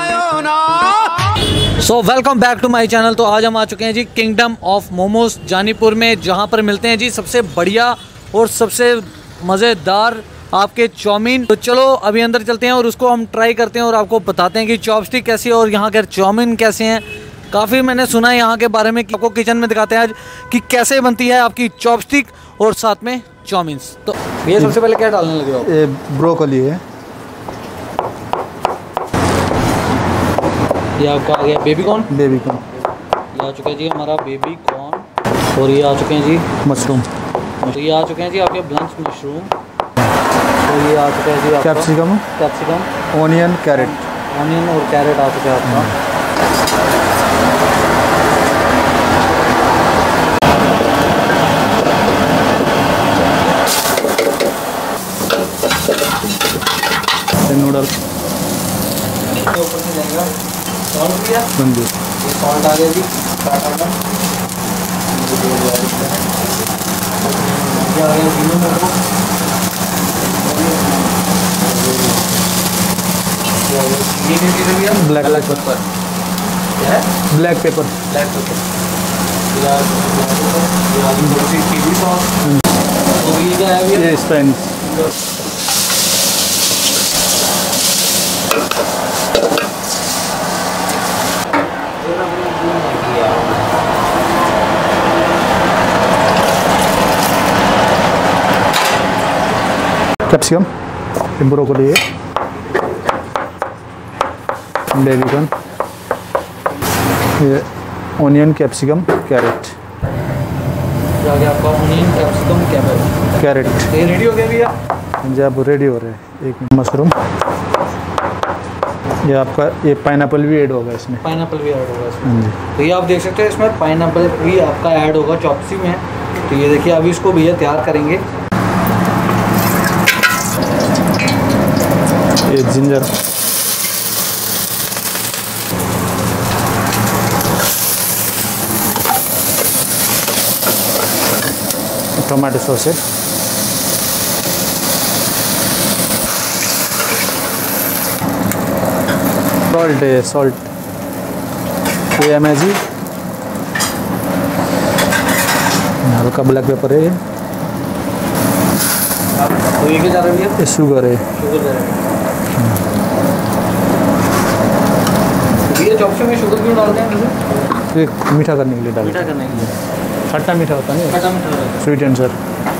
So welcome back to my channel. तो आज हम आ चुके हैं जी किंगडम ऑफ मोमोज जानीपुर में, जहां पर मिलते हैं जी सबसे बढ़िया और सबसे मज़ेदार आपके चाउमीन। तो चलो अभी अंदर चलते हैं और उसको हम ट्राई करते हैं और आपको बताते हैं कि चॉपस्टिक कैसी है और यहाँ के चाउमीन कैसे हैं। काफ़ी मैंने सुना है यहाँ के बारे में। आपको किचन में दिखाते हैं आज कि कैसे बनती है आपकी चॉपस्टिक और साथ में चाउमीन। तो ये सबसे पहले क्या डालने लगे हो? ये ब्रोकली है। ये आपका आ गया बेबी कॉर्न। बेबी कॉर्न ये आ चुका है जी हमारा बेबी कॉर्न। और ये आ चुके हैं जी मशरूम। तो ये आ चुके हैं जी आपके ब्लंच मशरूम। तो ये आ चुका है जी कैप्सिकम, ऑनियन, कैरेट। ऑनियन और कैरेट आ चुका है आपका। नूडल्स ऊपर से जाएगा सॉल्ट किया। जी, ये सॉल्ट आ गया जी। ये आ गया जीरो मोमो। ये दे दिया ब्लैक पेपर। क्या है? Black pepper. Chilli sauce. तो ये क्या है भैया? ये स्पेनिश। कैप्सिकम, ब्रोकली है, बेबी कॉर्न, ये ऑनियन, कैप्सिकम, कैरेट। आपका ऑनियन कैप्सिकम कैरेट ये रेडी हो गया भैया? जब रेडी हो रहे हैं। एक मशरूम, ये आपका ये पाइनएप्पल भी ऐड होगा इसमें। पाइनएप्पल भी ऐड होगा इसमें। तो ये आप देख सकते हैं इसमें पाइनएप्पल भी आपका ऐड होगा चॉप्सी में। तो ये देखिए अभी इसको भैया तैयार करेंगे। ये जिंजर, टोमेटो सॉस है, सॉल्ट है, सॉल्ट, ये मैगी, हल्का ब्लैक पेपर है। तो ये क्या जा रहा है भैया? ये शुगर है। शुगर जा रहा है। ये चॉप्सी में शुगर क्यों डालते हैं? ये मीठा करने के लिए डालते मीठा करने के लिए। हैं। खट्टा मीठा होता नहीं, खट्टा मीठा होता है। Sweet and sour.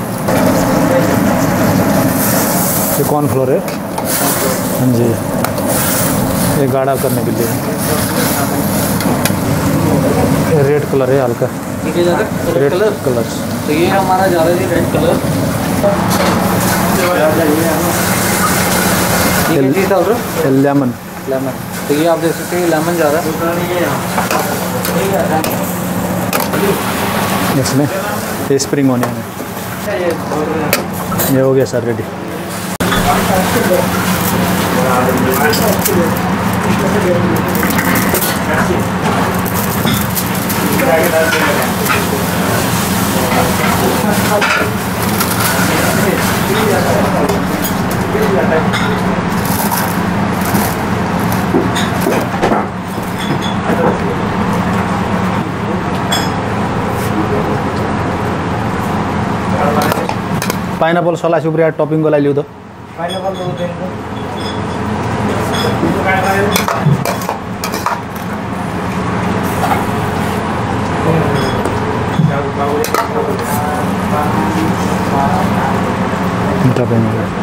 ये कॉर्नफ्लोर है। हाँ जी, ये गाढ़ा करने के लिए। ये रेड कलर है हल्का। ये जा रहा है रेड कलर। तो ये हमारा जा रहा है रेड कलर। ये डाल रहे हो लेमन। तो ये आप देख सकते हैं लेमन जा रहा है इसमें। ये स्प्रिंग ऑनियन है। ये हो गया सर रेडी। पाइनएप्पल सलाइस उपरे टॉपिंग गलाई लियो तो पाइनएप्पल दो दें मीठा पाइनएप्पल।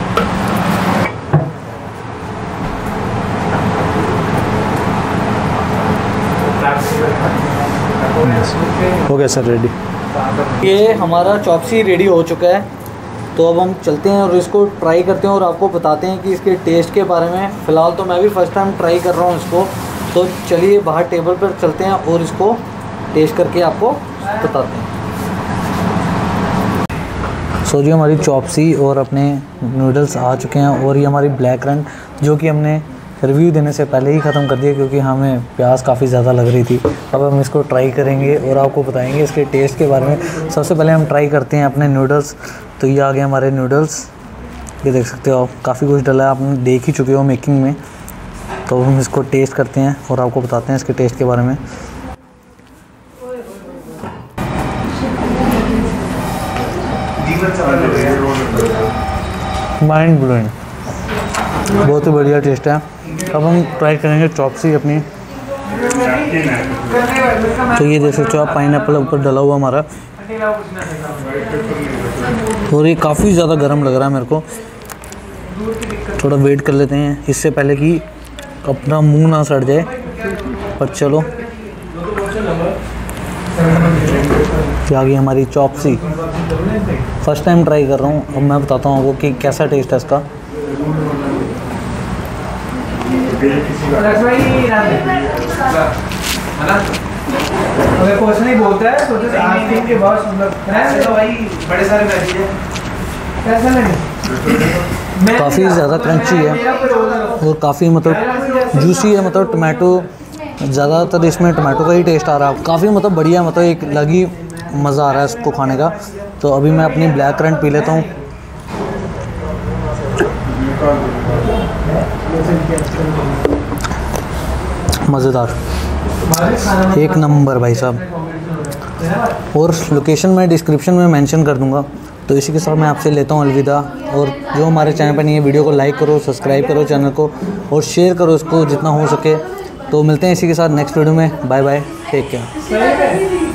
हो गया सर रेडी। ये हमारा चॉप्सी रेडी हो चुका है। तो अब हम चलते हैं और इसको ट्राई करते हैं और आपको बताते हैं कि इसके टेस्ट के बारे में। फ़िलहाल तो मैं भी फर्स्ट टाइम ट्राई कर रहा हूँ इसको। तो चलिए बाहर टेबल पर चलते हैं और इसको टेस्ट करके आपको बताते हैं। सो जी हमारी चॉप्सी और अपने नूडल्स आ चुके हैं और ये हमारी ब्लैक रन जो कि हमने रिव्यू देने से पहले ही ख़त्म कर दिया क्योंकि हमें प्यास काफ़ी ज़्यादा लग रही थी। अब हम इसको ट्राई करेंगे और आपको बताएंगे इसके टेस्ट के बारे में। सबसे पहले हम ट्राई करते हैं अपने नूडल्स। तो ये आ गए हमारे नूडल्स, ये देख सकते हो आप, काफ़ी कुछ डला है, आपने देख ही चुके हो मेकिंग में। तो हम इसको टेस्ट करते हैं और आपको बताते हैं इसके टेस्ट के बारे में। माइंड ब्लोइंग, बहुत ही बढ़िया टेस्ट है। अब हम ट्राई करेंगे चॉपसी अपनी। तो ये देख सकते हो आप, पाइनएप्पल ऊपर डला हुआ हमारा, और ये काफ़ी ज़्यादा गर्म लग रहा है मेरे को। थोड़ा वेट कर लेते हैं इससे पहले कि अपना मुंह ना सड़ जाए। पर चलो, आ गई हमारी चॉपसी। फर्स्ट टाइम ट्राई कर रहा हूँ, अब मैं बताता हूँ आपको कि कैसा टेस्ट है इसका। कुछ नहीं बोलता है, सोचो आइसक्रीम के बहुत सुंदर तो भाई बड़े सारे मैसेज है। कैसा लगे? काफ़ी ज़्यादा क्रंची है और काफ़ी मतलब जूसी है, मतलब टमाटो, ज़्यादातर इसमें टमाटो का ही टेस्ट आ रहा है। काफ़ी मतलब बढ़िया, मतलब एक अलग ही मज़ा आ रहा है इसको खाने का। तो अभी मैं अपनी ब्लैक करंट पी लेता हूँ। मज़ेदार, एक नंबर भाई साहब। और लोकेशन मैं डिस्क्रिप्शन में मेंशन कर दूंगा। तो इसी के साथ मैं आपसे लेता हूँ अलविदा। और जो हमारे चैनल पर नहीं है, वीडियो को लाइक करो, सब्सक्राइब करो चैनल को, और शेयर करो इसको जितना हो सके। तो मिलते हैं इसी के साथ नेक्स्ट वीडियो में। Bye bye, take care.